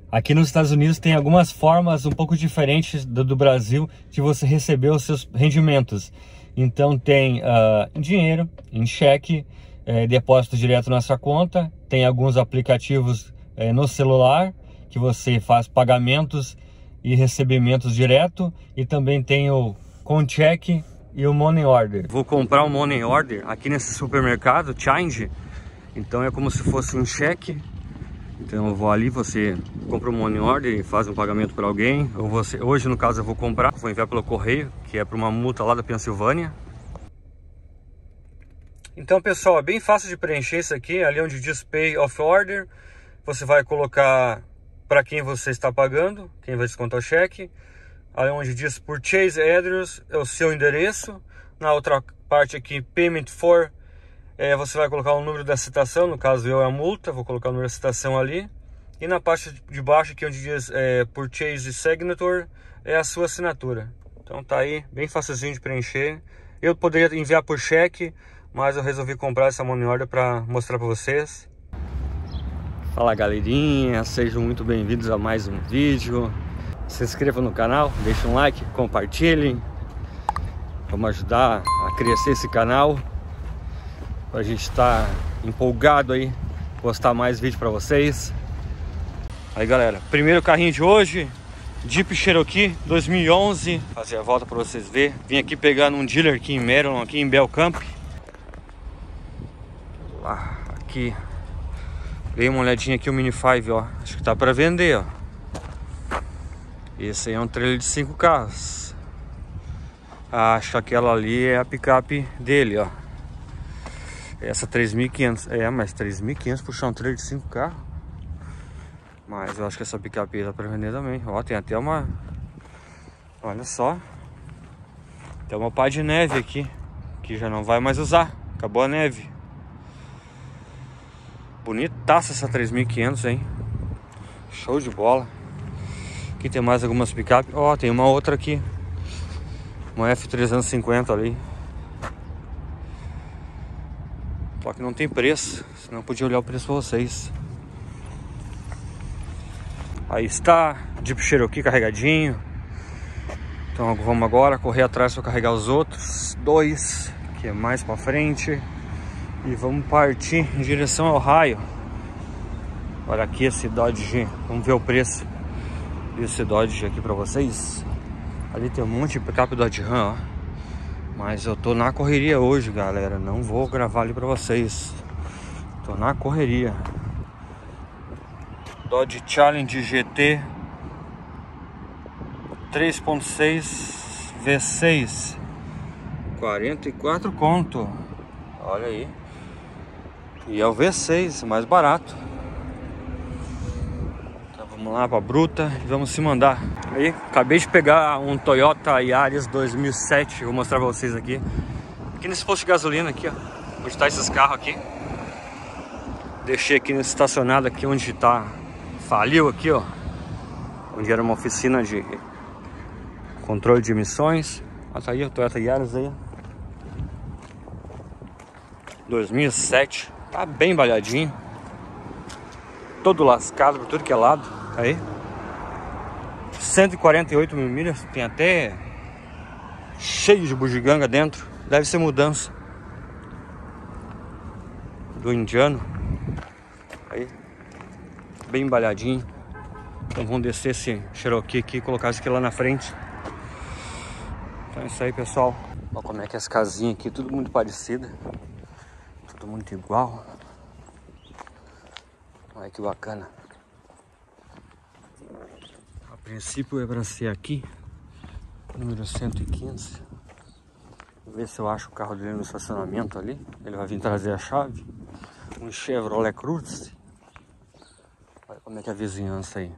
Aqui nos Estados Unidos tem algumas formas um pouco diferentes do Brasil de você receber os seus rendimentos. Então tem em dinheiro, em cheque, depósito direto na sua conta. Tem alguns aplicativos no celular que você faz pagamentos e recebimentos direto. E também tem o com cheque e o Money Order. Vou comprar um Money Order aqui nesse supermercado, Change. Então é como se fosse um cheque. Então eu vou ali, você compra um Money Order e faz um pagamento para alguém. Ou você, hoje no caso eu vou comprar, vou enviar pelo correio, que é para uma multa lá da Pensilvânia. Então pessoal, é bem fácil de preencher isso aqui. Ali onde diz Pay of Order, você vai colocar para quem você está pagando, quem vai descontar o cheque. Ali onde diz Purchase Address é o seu endereço. Na outra parte aqui, Payment For, você vai colocar o número da citação, no caso eu é a multa, vou colocar o número da citação ali. E na parte de baixo aqui onde diz Purchase Signature, é a sua assinatura. Então tá aí, bem facilzinho de preencher. Eu poderia enviar por cheque, mas eu resolvi comprar essa Money Order para mostrar para vocês. Fala galerinha, sejam muito bem-vindos a mais um vídeo. Se inscrevam no canal, deixem um like, compartilhem. Vamos ajudar a crescer esse canal. A gente está empolgado aí, postar mais vídeo para vocês. Aí galera, primeiro carrinho de hoje, Jeep Cherokee 2011. Fazer a volta para vocês verem. Vim aqui pegar num dealer aqui em Maryland, aqui em Belcamp. Lá, aqui. Dei uma olhadinha aqui o Mini 5, ó. Acho que tá para vender, ó. Esse aí é um trailer de 5 carros. Acho que aquela ali é a picape dele, ó. Essa 3.500, mas 3.500 puxar um trailer de 5 carros. Mas eu acho que essa picape aí dá pra vender também. Ó, tem até uma, olha só, tem uma pá de neve aqui, que já não vai mais usar, acabou a neve. Bonitaça essa 3.500, hein? Show de bola. Aqui tem mais algumas picapes. Ó, tem uma outra aqui, uma F350 ali. Só que não tem preço, senão eu podia olhar o preço pra vocês. Aí está, Jeep Cherokee carregadinho. Então vamos agora correr atrás para carregar os outros dois, que é mais pra frente. E vamos partir em direção ao Ohio. Olha aqui esse Dodge, vamos ver o preço desse Dodge aqui pra vocês. Ali tem um monte de picape Dodge Ram, ó. Mas eu tô na correria hoje, galera. Não vou gravar ali pra vocês. Tô na correria. Dodge Challenge GT 3.6 V6, 44 conto. Olha aí. E é o V6, mais barato. Então vamos lá pra bruta e vamos se mandar. Aí, acabei de pegar um Toyota Yaris 2007. Vou mostrar pra vocês aqui. Aqui nesse posto de gasolina aqui, ó. Onde tá esses carros aqui. Deixei aqui nesse estacionado aqui onde tá. Faliu aqui, ó. Onde era uma oficina de controle de emissões. Olha tá aí o Toyota Yaris aí. 2007. Tá bem balhadinho. Todo lascado por tudo que é lado. Tá aí. 148 mil milhas. Tem até cheio de bugiganga dentro. Deve ser mudança do indiano. Aí. Bem embalhadinho. Então vamos descer esse Cherokee aqui e colocar isso aqui lá na frente. Então é isso aí, pessoal. Olha como é que é as casinhas aqui, tudo muito parecido. Tudo muito igual. Olha que bacana. A princípio é para ser aqui, número 115. Vou ver se eu acho o carro dele no estacionamento ali. Ele vai vir trazer a chave. Um Chevrolet Cruze. Olha como é que é a vizinhança aí.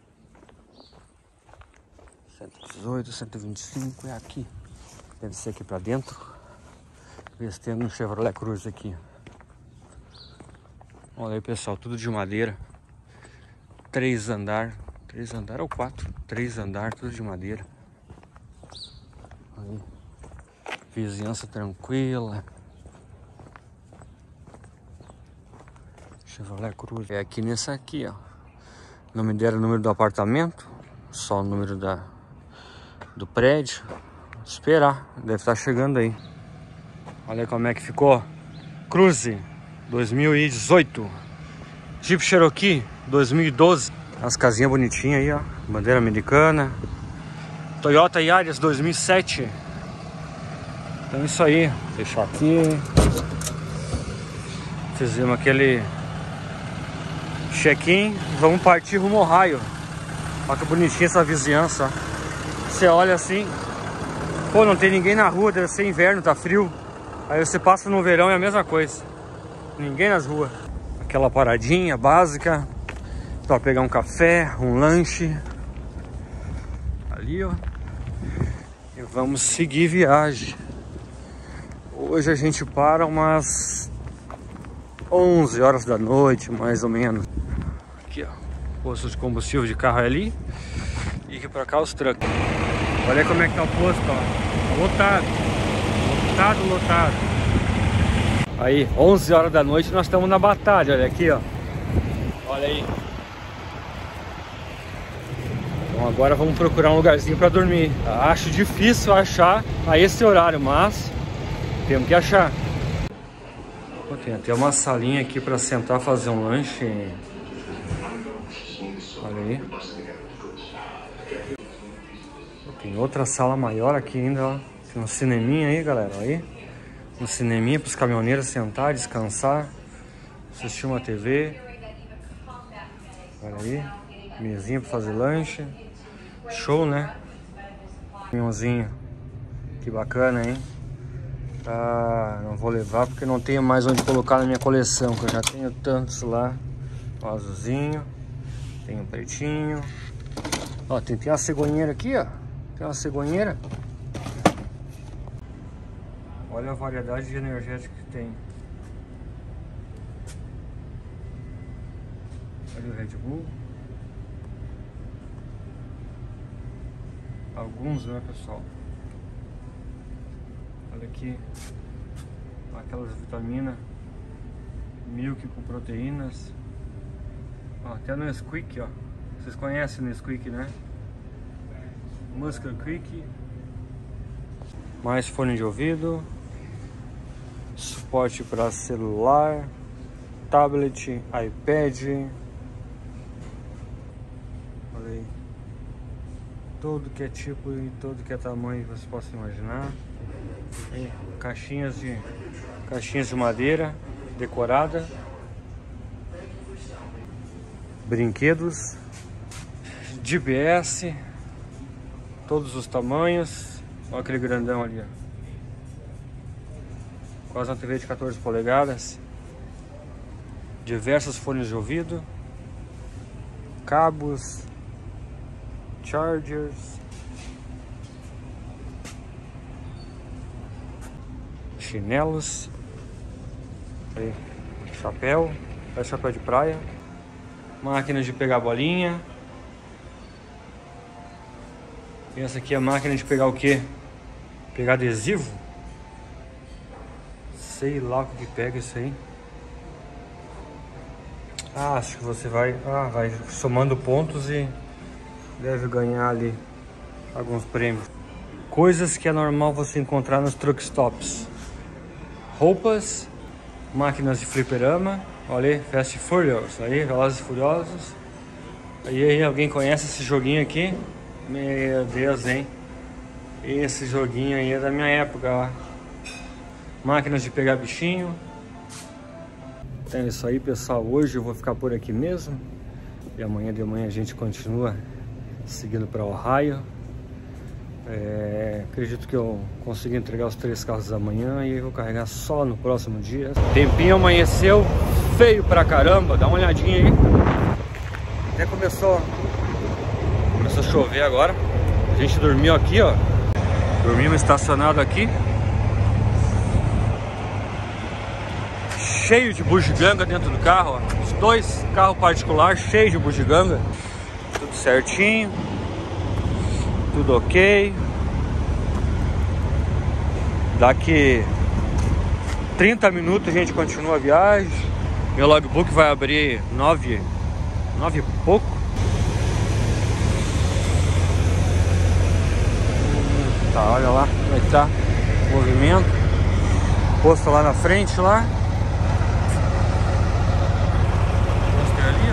118, 125 é aqui. Deve ser aqui pra dentro. Ver se tem um Chevrolet Cruze aqui. Olha aí, pessoal, tudo de madeira. 3 andar. 3 andar ou 4? 3 andar, tudo de madeira. Aí. Vizinhança tranquila. Chevrolet Cruze. É aqui nessa aqui, ó. Não me deram o número do apartamento, só o número do prédio. Vou esperar, deve estar chegando aí. Olha como é que ficou. Cruze 2018. Jeep Cherokee 2012. As casinhas bonitinhas aí, ó. Bandeira americana. Toyota Yaris 2007. Então isso aí. Fechar aqui. Fizemos aquele check-in. Vamos partir rumo ao raio. Olha que bonitinha essa vizinhança. Você olha assim, pô, não tem ninguém na rua, deve ser inverno, tá frio. Aí você passa no verão, é a mesma coisa. Ninguém nas ruas. Aquela paradinha básica pra pegar um café, um lanche. Ali, ó. E vamos seguir viagem. Hoje a gente para umas 11 horas da noite, mais ou menos. Aqui, ó. Posto de combustível de carro é ali. E aqui pra cá os trucks. Olha como é que tá o posto, ó. Tá lotado. Lotado, lotado. Aí, 11 horas da noite, nós estamos na batalha. Olha aqui, ó. Olha aí. Então agora vamos procurar um lugarzinho pra dormir. Acho difícil achar a esse horário, mas temos que achar. Pô, tem até uma salinha aqui pra sentar, fazer um lanche. Olha aí. Tem outra sala maior aqui ainda, ó. Tem um cineminha aí, galera, ó aí. Um cineminha para os caminhoneiros sentar, descansar, assistir uma TV. Olha aí, mesinha para fazer lanche. Show, né? Caminhãozinho. Que bacana, hein? Ah, não vou levar porque não tenho mais onde colocar na minha coleção, que eu já tenho tantos lá. Ó, azulzinho. Tem um pretinho. Ó, tem uma cegonheira aqui, ó. Tem uma cegonheira. Olha a variedade de energético que tem. Olha o Red Bull. Alguns, né, pessoal? Olha aqui. Aquelas vitaminas. Milk com proteínas. Ó, até no Nesquik, ó. Vocês conhecem o Nesquik, né? Muscle Quick. Mais fone de ouvido. Suporte para celular, tablet, iPad. Olha aí. Todo que é tipo e todo que é tamanho você possa imaginar. Aí, caixinhas de madeira decorada. Brinquedos. GPS. Todos os tamanhos. Olha aquele grandão ali, ó. Quase uma TV de 14 polegadas. Diversos fones de ouvido. Cabos. Chargers. Chinelos. Aí, chapéu. É chapéu de praia. Máquina de pegar bolinha. E essa aqui é a máquina de pegar o que? Pegar adesivo? Sei lá o que pega isso aí. Ah, acho que você vai somando pontos e deve ganhar ali alguns prêmios. Coisas que é normal você encontrar nos truck stops. Roupas, máquinas de fliperama. Olha aí, Fast Furious, aí, Velozes e Furiosos. Aí, alguém conhece esse joguinho aqui? Meu Deus, hein? Esse joguinho aí é da minha época, ó. Máquinas de pegar bichinho. Então é isso aí, pessoal. Hoje eu vou ficar por aqui mesmo. E amanhã de manhã a gente continua seguindo para Ohio. Acredito que eu consigo entregar os 3 carros amanhã e vou carregar só no próximo dia. Tempinho amanheceu feio pra caramba. Dá uma olhadinha aí. Até começou a chover agora. A gente dormiu aqui, ó. Dormimos estacionado aqui. Cheio de bugiganga dentro do carro, ó. Os 2 carros particulares cheios de bugiganga. Tudo certinho. Tudo ok. Daqui 30 minutos a gente continua a viagem. Meu logbook vai abrir 9 e pouco. Tá, olha lá como é que tá o movimento. Posto lá na frente lá. Posto ali,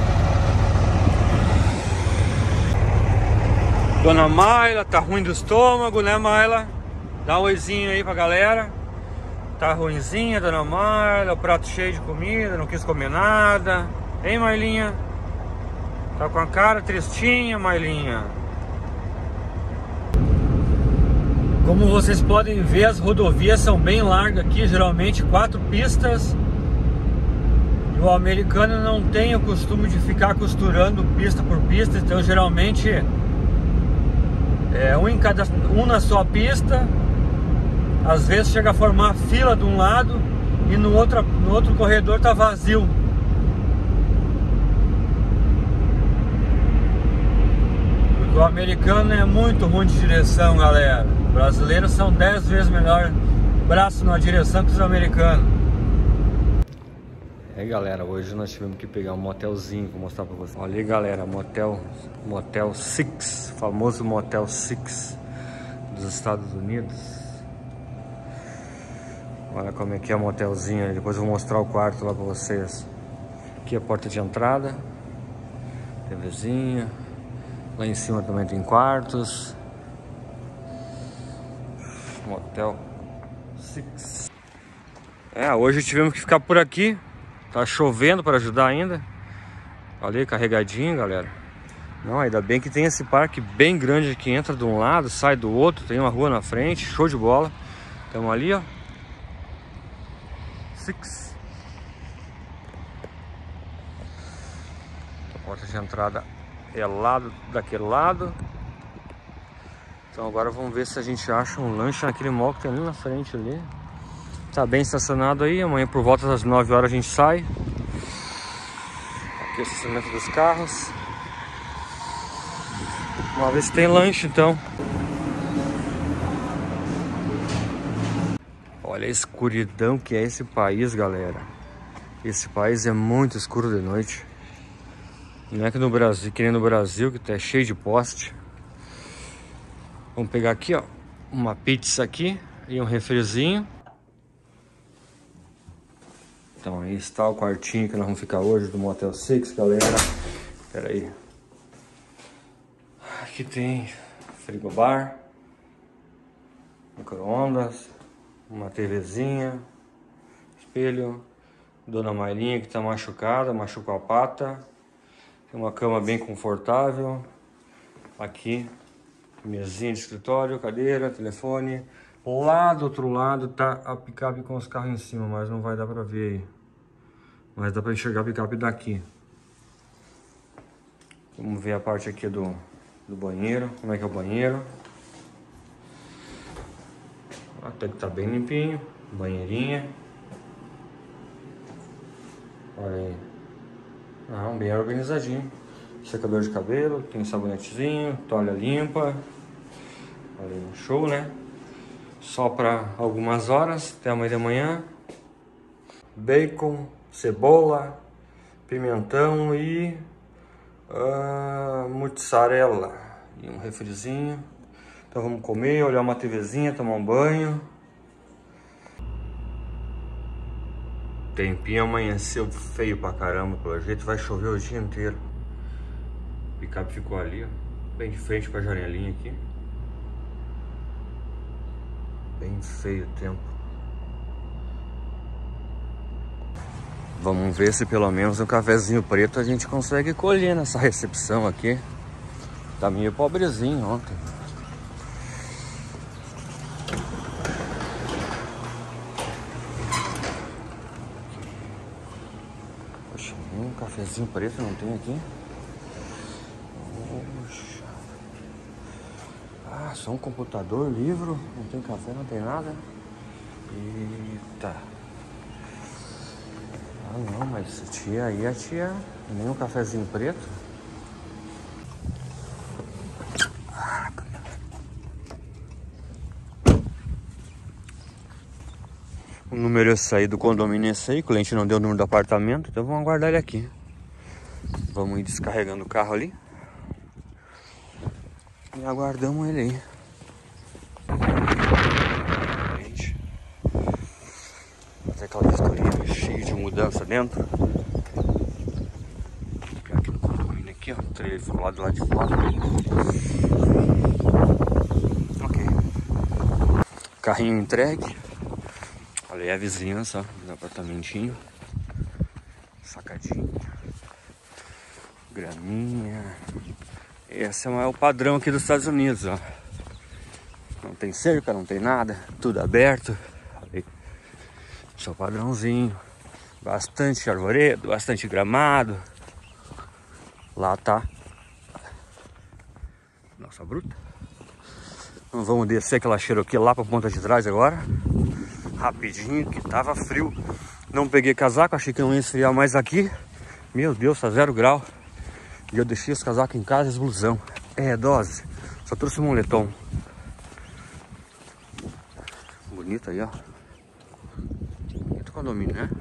ó. Dona Mayla, tá ruim do estômago, né, Mayla? Dá um oizinho aí pra galera. Tá ruinzinha, Dona Mayla, o prato cheio de comida, não quis comer nada. Hein, Mailinha? Tá com a cara tristinha, Mailinha. Como vocês podem ver, as rodovias são bem largas aqui, geralmente 4 pistas. E o americano não tem o costume de ficar costurando pista por pista, então geralmente é um na sua pista. Às vezes chega a formar fila de um lado e no outro corredor tá vazio. Porque o americano é muito ruim de direção, galera. Brasileiros são 10 vezes melhor braço na direção que os americanos. É, galera, hoje nós tivemos que pegar um motelzinho, vou mostrar pra vocês. Olha aí, galera, Motel Six, famoso Motel Six dos Estados Unidos. Olha como é que é o motelzinho, depois eu vou mostrar o quarto lá pra vocês. Aqui é a porta de entrada, TVzinha, lá em cima também tem quartos. Motel Six. É, hoje tivemos que ficar por aqui. Tá chovendo para ajudar ainda. Olha aí, carregadinho, galera. Não, ainda bem que tem esse parque bem grande que entra de um lado, sai do outro. Tem uma rua na frente, show de bola. Estamos ali, ó. Six. A porta de entrada é lado daquele lado. Então agora vamos ver se a gente acha um lanche naquele mall que tem ali na frente ali. Tá bem estacionado aí, amanhã por volta das 9 horas a gente sai. Aqui é o estacionamento dos carros. Vamos ver se tem lanche então. Olha a escuridão que é esse país, galera. Esse país é muito escuro de noite. Não é que no Brasil, que nem no Brasil, que tá cheio de poste. Vamos pegar aqui, ó, uma pizza aqui e um refrizinho. Então aí está o quartinho que nós vamos ficar hoje do Motel Six, galera. Pera aí. Aqui tem frigobar, micro-ondas, uma TVzinha, espelho. Dona Mailinha que tá machucada, machucou a pata. Tem uma cama bem confortável. Aqui mesinha de escritório, cadeira, telefone. Lá do outro lado tá a picape com os carros em cima, mas não vai dar pra ver aí. Mas dá pra enxergar a picape daqui. Vamos ver a parte aqui do banheiro. Como é que é o banheiro. Até que tá bem limpinho. Banheirinha. Olha aí. Ah, bem organizadinho. Secador de cabelo, tem um sabonetezinho, toalha limpa. Olha, show, né? Só para algumas horas, até amanhã de manhã. Bacon, cebola, pimentão e mozzarella. E um refrizinho. Então vamos comer, olhar uma TVzinha, tomar um banho. Tempinho amanheceu feio pra caramba, pelo jeito vai chover o dia inteiro. O picape ficou ali, ó, bem de frente pra janelinha aqui. Bem feio o tempo. Vamos ver se pelo menos um cafezinho preto a gente consegue colher nessa recepção aqui. Tá meio pobrezinho ontem. Poxa, um cafezinho preto não tem aqui? Poxa. Ah, só um computador, livro, não tem café, não tem nada. Eita. Ah não, mas tia aí, a tia, nem um cafezinho preto. O número é esse aí do condomínio, é esse aí, o cliente não deu o número do apartamento, então vamos aguardar ele aqui. Vamos ir descarregando o carro ali. E aguardamos ele aí. aquela vistoria cheia de mudança dentro. Aqui no condomínio aqui, ó. O trailer ficou lá do lado de fora. Ok. Carrinho entregue. Olha aí a vizinhança, ó, do apartamentinho. Sacadinho. Graminha. Esse é o padrão aqui dos Estados Unidos, ó. Não tem cerca, não tem nada, tudo aberto. Aí, só padrãozinho. Bastante arvoredo, bastante gramado. Lá tá nossa bruta. Então vamos descer aquela Cherokee lá pra ponta de trás agora. Rapidinho, que tava frio. Não peguei casaco, achei que não ia esfriar mais aqui. Meu Deus, tá 0 grau. E eu deixei os casacos em casa e os blusão. É, dose. Só trouxe o moletom. Bonito aí, ó. Bonito condomínio, né?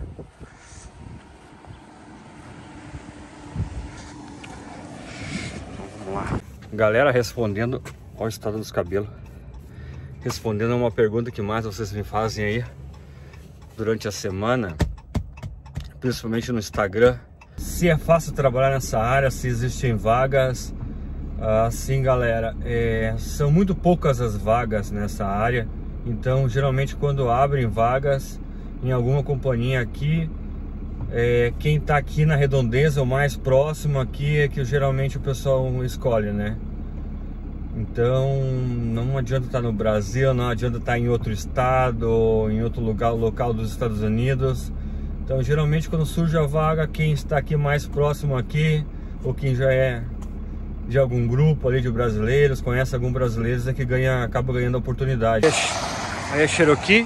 Então, vamos lá. Galera, respondendo ao estado dos cabelos. Respondendo a uma pergunta que mais vocês me fazem aí durante a semana, principalmente no Instagram. Se é fácil trabalhar nessa área, se existem vagas. Sim, galera, são muito poucas as vagas nessa área. Então, geralmente quando abrem vagas em alguma companhia aqui, quem tá aqui na redondeza ou mais próximo aqui é que geralmente o pessoal escolhe, né? Então, não adianta estar no Brasil, não adianta estar em outro estado ou em outro local dos Estados Unidos. Então, geralmente quando surge a vaga, quem está aqui mais próximo aqui, ou quem já é de algum grupo ali de brasileiros, conhece algum brasileiro, é que acaba ganhando a oportunidade. Aí a Cherokee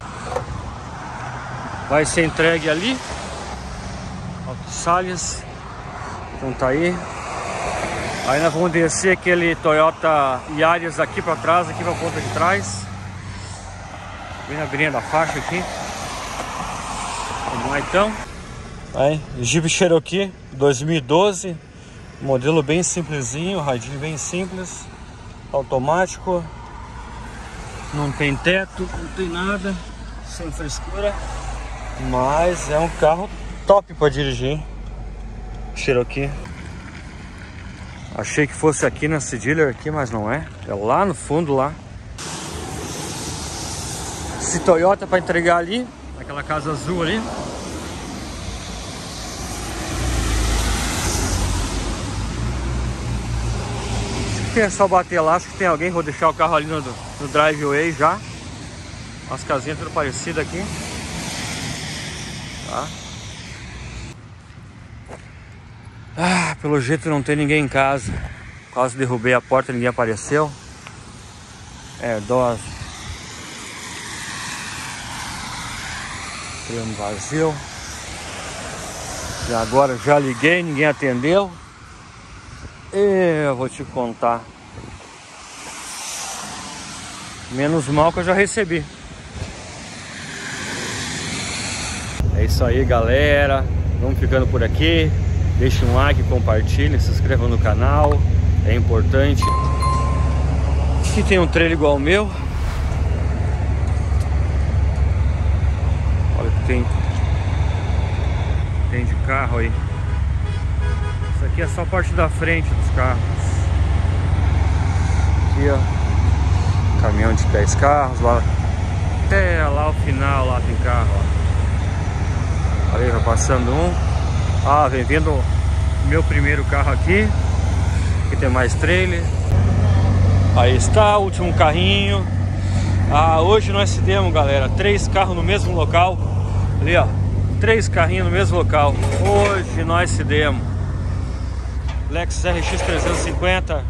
vai ser entregue ali, Alto Salles. Então tá aí. Aí nós vamos descer aquele Toyota Yaris aqui pra trás, aqui pra ponta de trás. Bem na beirinha da faixa aqui. Vamos lá então. Aí, Jeep Cherokee 2012. Modelo bem simplesinho, radinho bem simples. Automático. Não tem teto, não tem nada. Sem frescura. Mas é um carro top pra dirigir. Cherokee. Achei que fosse aqui nesse dealer aqui, mas não é. É lá no fundo lá. Esse Toyota para entregar ali, naquela casa azul ali. Acho que é só bater lá, acho que tem alguém. Vou deixar o carro ali no driveway já. As casinhas tudo parecidas aqui. Tá. Pelo jeito não tem ninguém em casa. Quase derrubei a porta, ninguém apareceu. Dose. Tremo vazio. E agora já liguei, ninguém atendeu. Eu vou te contar. Menos mal que eu já recebi. É isso aí, galera. Vamos ficando por aqui. Deixe um like, compartilhe, se inscreva no canal, é importante. Aqui tem um trailer igual ao meu. Olha o que tem de carro aí. Isso aqui é só a parte da frente dos carros. Aqui, ó, caminhão de 10 carros lá. Até lá o final, lá tem carro, ó. Olha aí, vai passando um. Vem vindo meu primeiro carro aqui. Aqui tem mais trailer. Aí está o último carrinho. Hoje nós cedemos, galera, 3 carros no mesmo local. Ali, ó, 3 carrinhos no mesmo local. Hoje nós cedemos Lexus RX 350.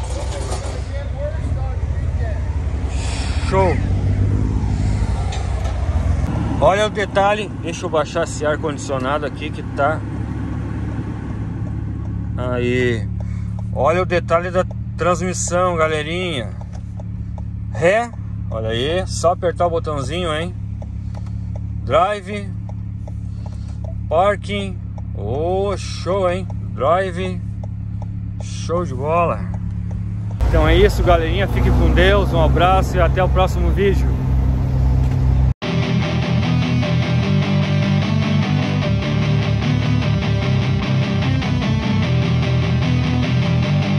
Show. Olha o detalhe. Deixa eu baixar esse ar condicionado aqui que tá. Aí, olha o detalhe da transmissão, galerinha. Ré, olha aí, só apertar o botãozinho, hein. Drive, parking, show, hein. Drive, show de bola. Então é isso, galerinha, fique com Deus, um abraço e até o próximo vídeo.